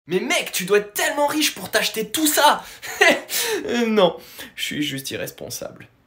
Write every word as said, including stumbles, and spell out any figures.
Mais mec, tu dois être tellement riche pour t'acheter tout ça. Euh, Non, je suis juste irresponsable.